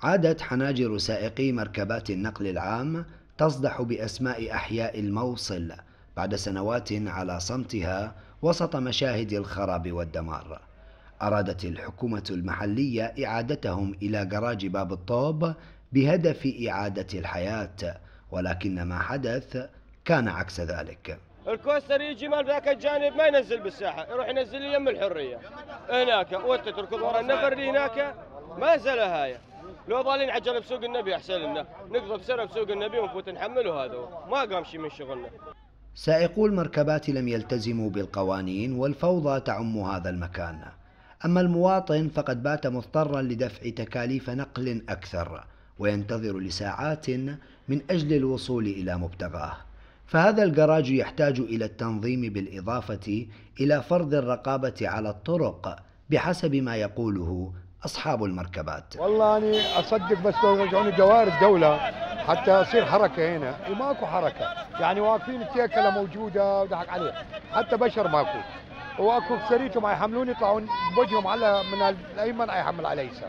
عادت حناجر سائقي مركبات النقل العام تصدح بأسماء أحياء الموصل بعد سنوات على صمتها وسط مشاهد الخراب والدمار. أرادت الحكومة المحلية إعادتهم إلى جراج باب الطوب بهدف إعادة الحياة، ولكن ما حدث كان عكس ذلك. الكوستر يجي من ذاك الجانب ما ينزل بالساحة، يروح ينزل يم الحرية هناك، وانت تركض ورا النفر اللي هناك ما زالها هاي. لو ظالين عجل بسوق النبي أحسن لنا، نقضي بسرعة بسوق النبي ونفوت نحمله، هذا ما قام شيء من شغلنا. سائقو المركبات لم يلتزموا بالقوانين والفوضى تعم هذا المكان، أما المواطن فقد بات مضطرا لدفع تكاليف نقل أكثر وينتظر لساعات من أجل الوصول إلى مبتغاه. فهذا الجراج يحتاج إلى التنظيم بالإضافة إلى فرض الرقابة على الطرق بحسب ما يقوله أصحاب المركبات. والله أنا أصدق بس لو يرجعون جوار الدولة حتى يصير حركة هنا، وماكو حركة، يعني واقفين التيكلة موجودة وضحك عليه، حتى بشر ماكو، واكو سريتهم يحملون يطلعون بوجههم على من الأيمن يحمل على اليسار،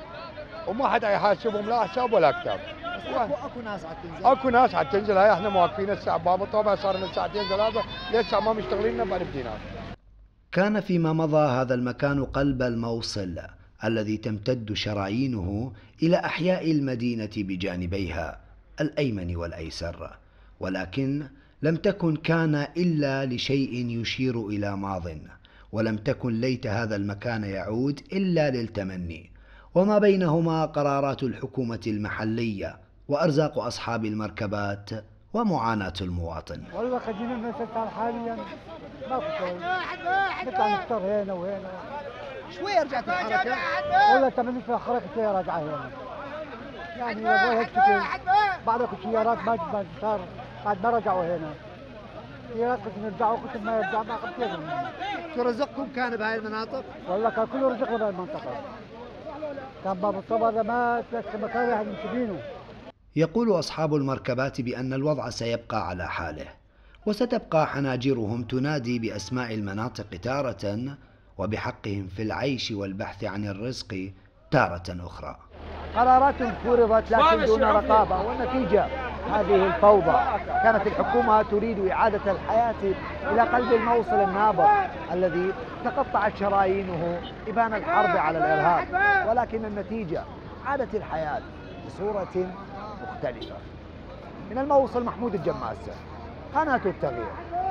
وما حدا يحاسبهم لا حساب ولا كتاب. اكو ناس عاد تنزل، اكو ناس عاد تنزل. هاي احنا واقفين الساعة باب الطابع صار لنا ساعتين ثلاثة لسه ما مشتغلين ب 1000 دينار. كان فيما مضى هذا المكان قلب الموصل الذي تمتد شرايينه إلى أحياء المدينة بجانبيها الأيمن والأيسر، ولكن لم تكن كان إلا لشيء يشير إلى ماضٍ، ولم تكن ليت هذا المكان يعود إلا للتمني، وما بينهما قرارات الحكومة المحلية وأرزاق أصحاب المركبات ومعاناة المواطن. والله خلينا نسال حاليا ماكو شيء، نطلع نفطر هنا وهنا. شويه رجعت الحركه والله تمنيت في حركه راجعه هنا، يعني هيك بعض السيارات ما صار بعد ما رجعوا هنا، سيارات قلت نرجعوا قلت ما يرجع ما قلت لهم. شو رزقكم كان بهاي المناطق؟ والله كان كله رزقنا بهاي المنطقه، كان باب الطب هذا ما تلقى مكان واحد مسكينه. يقول أصحاب المركبات بأن الوضع سيبقى على حاله، وستبقى حناجرهم تنادي بأسماء المناطق تارة وبحقهم في العيش والبحث عن الرزق تارة أخرى. قرارات فرضت لكن دون رقابة، والنتيجة هذه الفوضى. كانت الحكومة تريد إعادة الحياة إلى قلب الموصل النابض الذي تقطعت شرايينه إبان الحرب على الإرهاب، ولكن النتيجة عادت الحياة بصورة مختلفة. من الموصل محمود الجماسة، قناة التغيير.